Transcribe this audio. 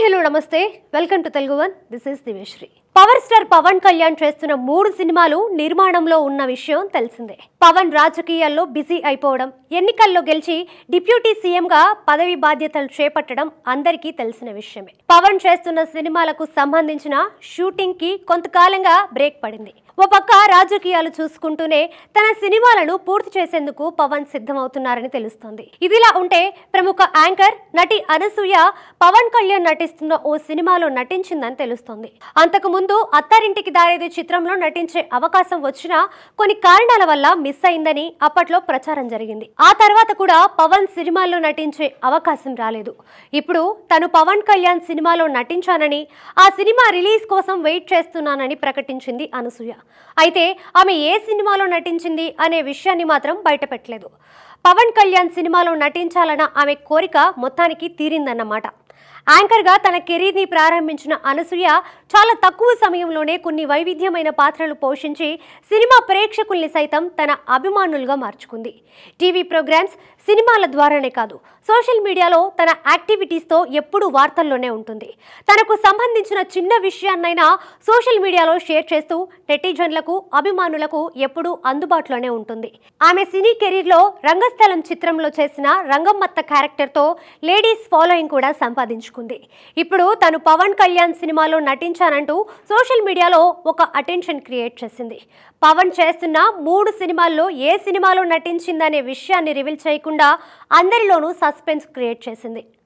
Hello namaste welcome to Telugu one this is Diveshri. Power star Pawan Kalyan చేస్తున్న 3 సినిమాలు నిర్మాణంలో ఉన్న విషయం తెలిసిందే. పవన్ రాజకీయాల్లో బిజీ అయిపోవడం, ఎన్నికల్లో గెలిచి డిప్యూటీ సీఎంగా పదవి బాధ్యతలు చేపట్టడం అందరికీ తెలిసిన విషయమే. పవన్ చేస్తున్న సినిమాలకు సంబంధించిన షూటింగ్ కి కొంతకాలంగా బ్రేక్ పడింది. ఓ పక్క రాజకీయాలు చూసుకుంటూనే తన సినిమాలను పూర్తి చేసేందుకు పవన్ సిద్ధమవుతున్నారని తెలుస్తోంది. ఇదిలా ఉంటే ప్రముఖ యాంకర్ నటి అనసూయ పవన్ కళ్యాణ్ నటిస్తున్న ఓ సినిమాలో నటించిందని తెలుస్తోంది. అంతకు ముందు అత్తారింటికి దారేది చిత్రంలో నటించే అవకాశం వచ్చినా కొన్ని కారణాల వల్ల మిస్ అయిందని అప్పట్లో ప్రచారం జరిగింది. ఆ తర్వాత కూడా పవన్ సినిమాల్లో నటించే అవకాశం రాలేదు. ఇప్పుడు తను పవన్ కళ్యాణ్ సినిమాలో నటించానని, ఆ సినిమా రిలీజ్ కోసం వెయిట్ చేస్తున్నానని ప్రకటించింది అనసూయ. అయితే ఆమె ఏ సినిమాలో నటించింది అనే విషయాన్ని మాత్రం బయటపెట్టలేదు. పవన్ కళ్యాణ్ సినిమాలో నటించాలన్న ఆమె కోరిక మొత్తానికి తీరిందన్నమాట. యాంకర్గా తన కెరీర్ని ప్రారంభించిన అనసూయ చాలా తక్కువ సమయంలోనే కొన్ని వైవిధ్యమైన పాత్రలు పోషించి సినిమా ప్రేక్షకుల్ని సైతం తన అభిమానులుగా మార్చుకుంది. టీవీ ప్రోగ్రామ్స్, సినిమాల ద్వారానే కాదు, సోషల్ మీడియాలో తన యాక్టివిటీస్తో ఎప్పుడూ వార్తల్లోనే ఉంటుంది. తనకు సంబంధించిన చిన్న విషయాన్నైనా సోషల్ మీడియాలో షేర్ చేస్తూ నెటిజన్లకు, అభిమానులకు ఎప్పుడూ అందుబాటులోనే ఉంటుంది. ఆమె సినీ కెరీర్లో రంగస్థలం చిత్రంలో చేసిన రంగమ్మత్త క్యారెక్టర్తో లేడీస్ ఫాలోయింగ్ కూడా సంపాదించుకుంది. ఇప్పుడు తను పవన్ కళ్యాణ్ సినిమాలో నటించానంటూ సోషల్ మీడియాలో ఒక అటెన్షన్ క్రియేట్ చేసింది. పవన్ చేస్తున్న 3 సినిమాల్లో ఏ సినిమాలో నటించిందనే విషయాన్ని రివీల్ చేయకుండా అందరిలోనూ సస్పెన్స్ క్రియేట్ చేసింది.